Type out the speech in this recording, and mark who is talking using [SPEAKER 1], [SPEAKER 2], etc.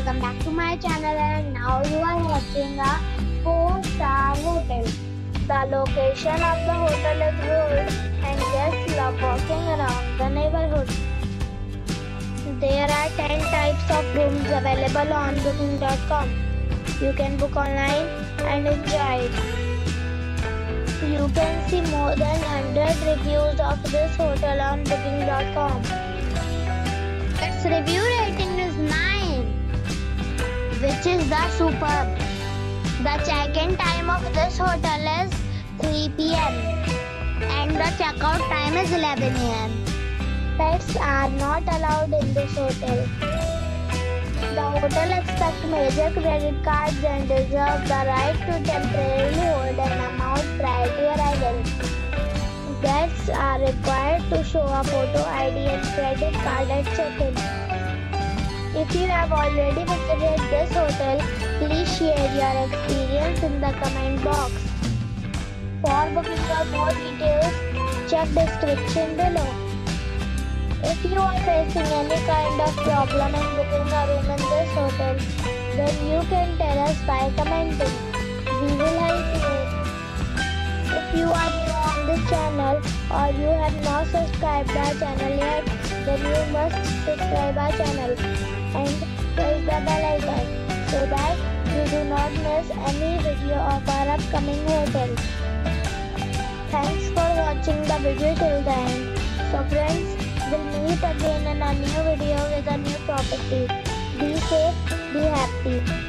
[SPEAKER 1] welcome back to my channel, and now you are watching a 4-star hotel. The location of the hotel is good and guests love walking around the neighborhood. There are 10 types of rooms available on booking.com. You can book online and enjoy it. You can see more than 100 reviews of this hotel on booking.com. Its review rating is 9, which is the superb. The check-in time of this hotel is 3 p.m. and the check-out time is 11 a.m. Pets are not allowed in this hotel. The hotel accepts major credit cards and reserves the right to temporarily hold an amount prior to arrival. Guests are required to show a photo ID and credit card at check-in. If you have already visited this hotel, please share your experience in the comment box. For booking or more details, check description below. If you are facing any kind of problem in booking a room in this hotel, then you can tell us by commenting. We will help you. If you are new on this channel or you have not subscribed our channel yet, then you must subscribe our channel and press the bell icon so that you do not miss any video of our upcoming hotel. Thanks for watching the video till the end. So friends, we'll meet again in a new video with a new property. Be safe, be happy.